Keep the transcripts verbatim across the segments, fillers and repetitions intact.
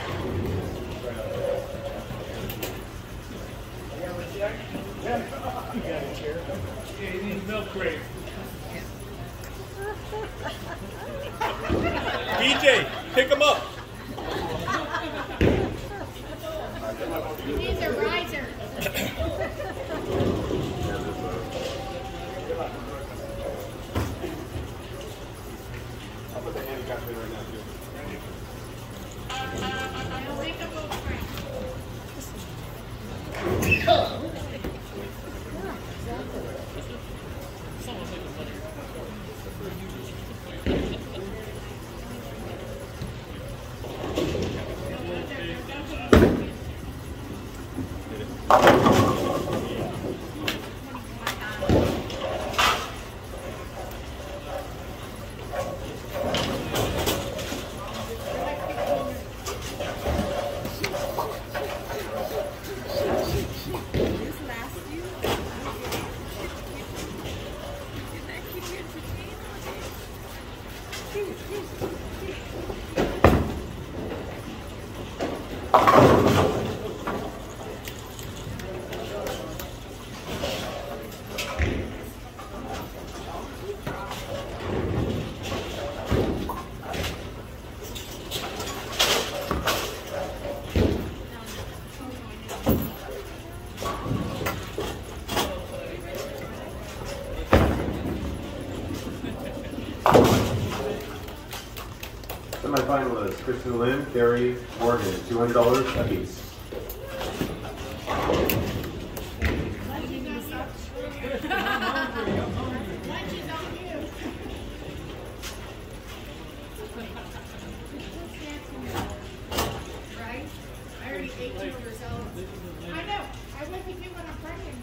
Yeah, you need a milk crate. D J, pick him up. He needs a riser. I'll put the handicap in right now, too. I'll make a little friend. Semi-finalists, Kristen Lynn, Carrie Morgan, two hundred dollars apiece. Right? I already ate two of yourself. I know. I went to you when I'm pregnant.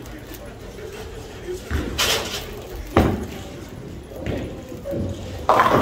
Thank you.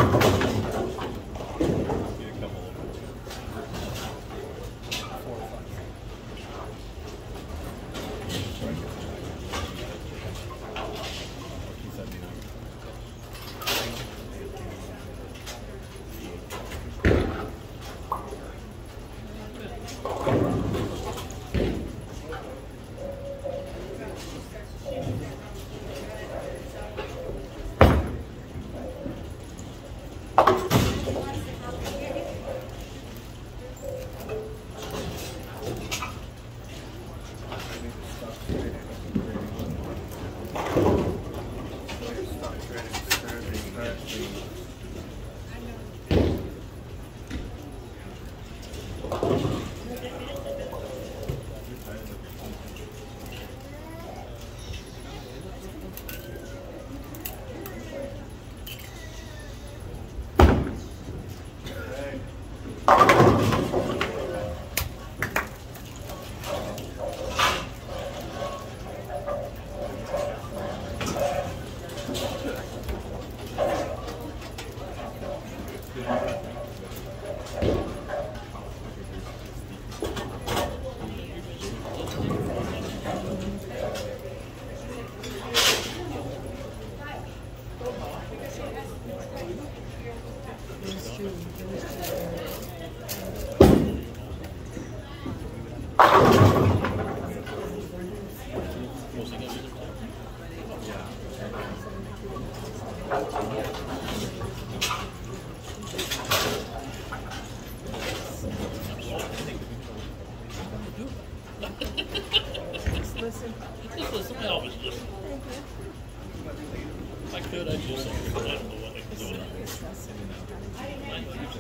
Just listen. Just listen. I always listen. If I could, I'd do something, but I don't know what I can do. I usually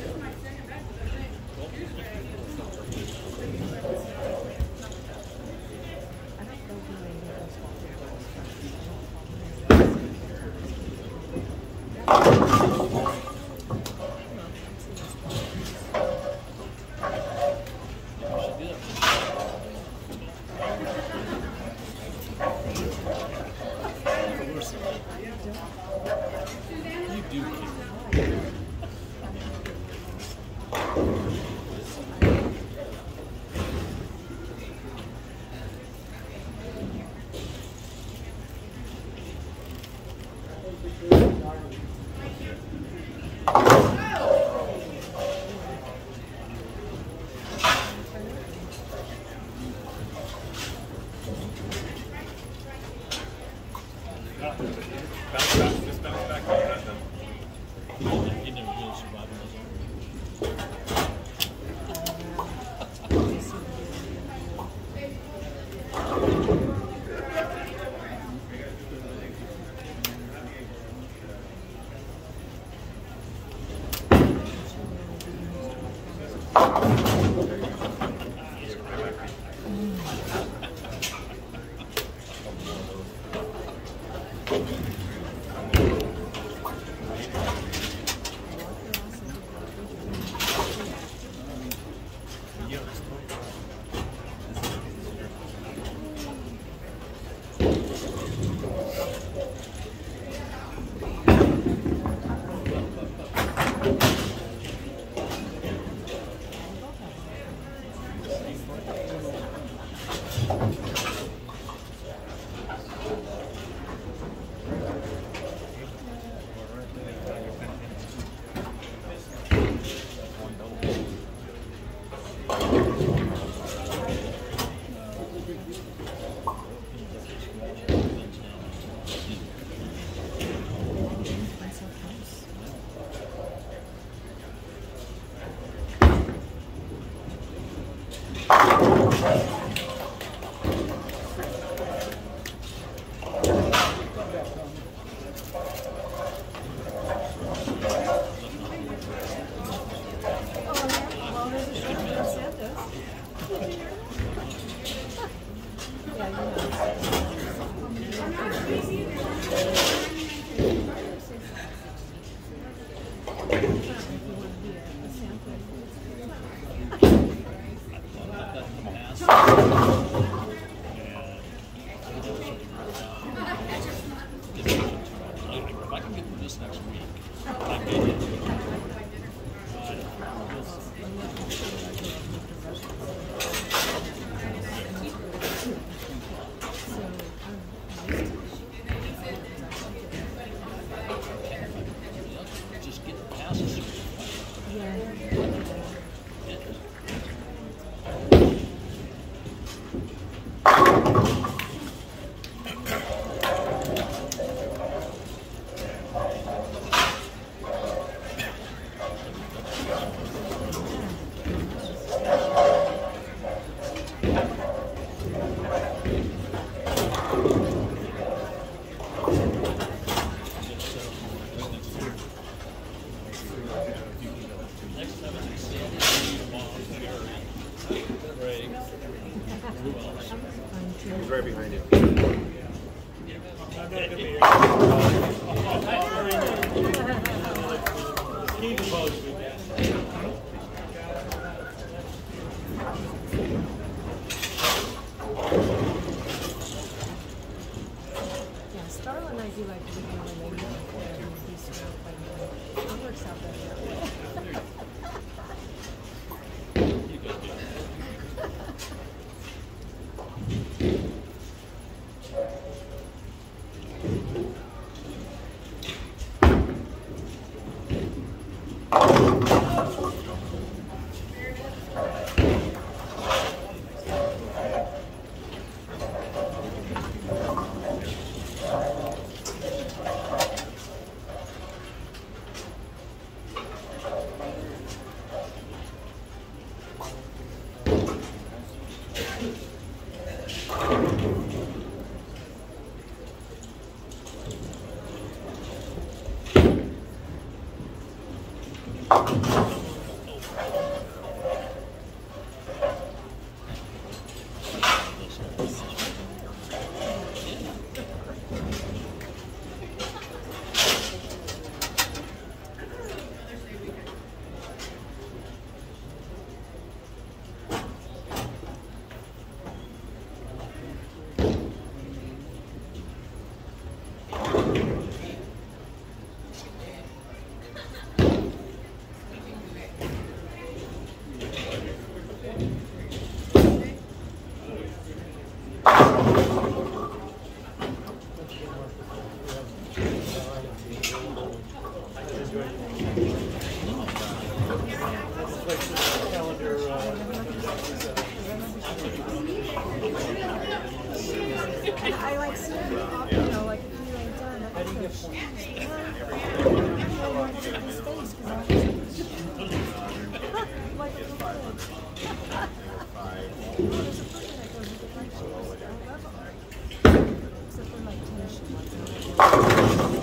Bounce back. Just bounce back like that then. You never really survive in those He's right behind you. Keep the posted. Yeah, Starla and I do like living in the lady and be surrounded by people. It works out better. I like seeing it, you know, like if you ain't done it. How do you get points? Like a little kid. There's a person that goes with the French shoes. Except for like tennis shoes.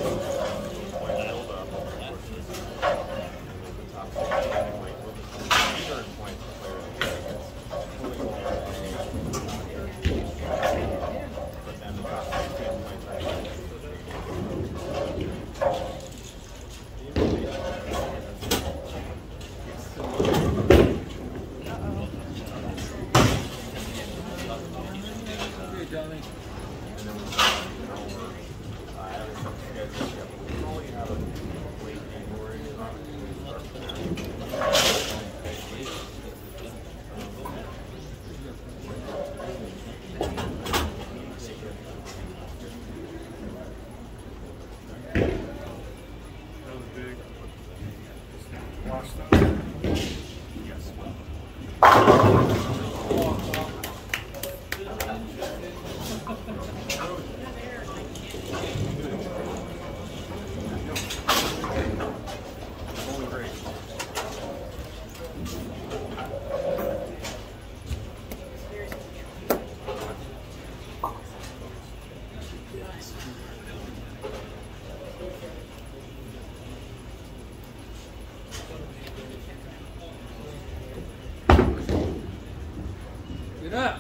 Get up.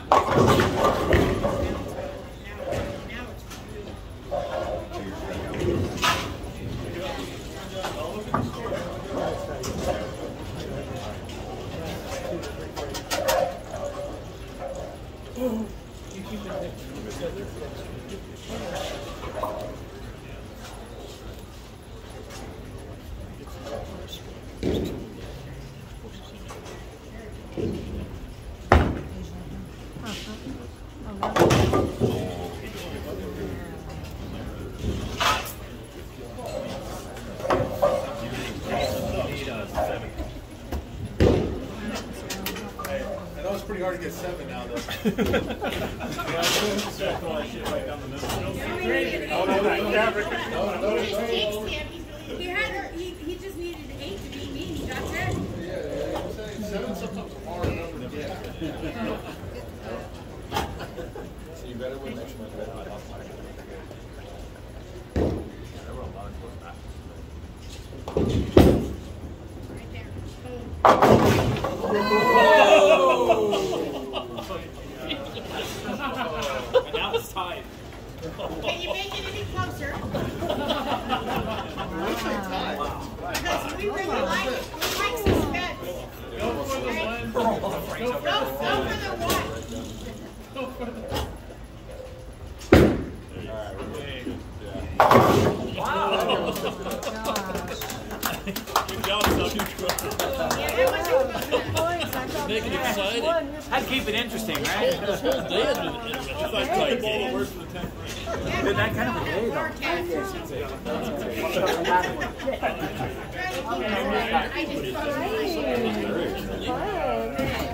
Pretty hard to get seven now, though. He had he, he just needed eight to beat me. He got ten. Yeah, I'm saying seven sometimes a hard number to get. So you better win next month. Right there. And now it's tied. Can you make it any closer? Because we really like, we like suspense. Go for the one. Go for the one. Go for the one. Wow. Good job, son. Yeah, that wasn't close. Make it exciting. I'd keep it interesting, right? This whole day has been interesting. It's like playing ball worse than the tenth grade. Been that kind of a day, though. I just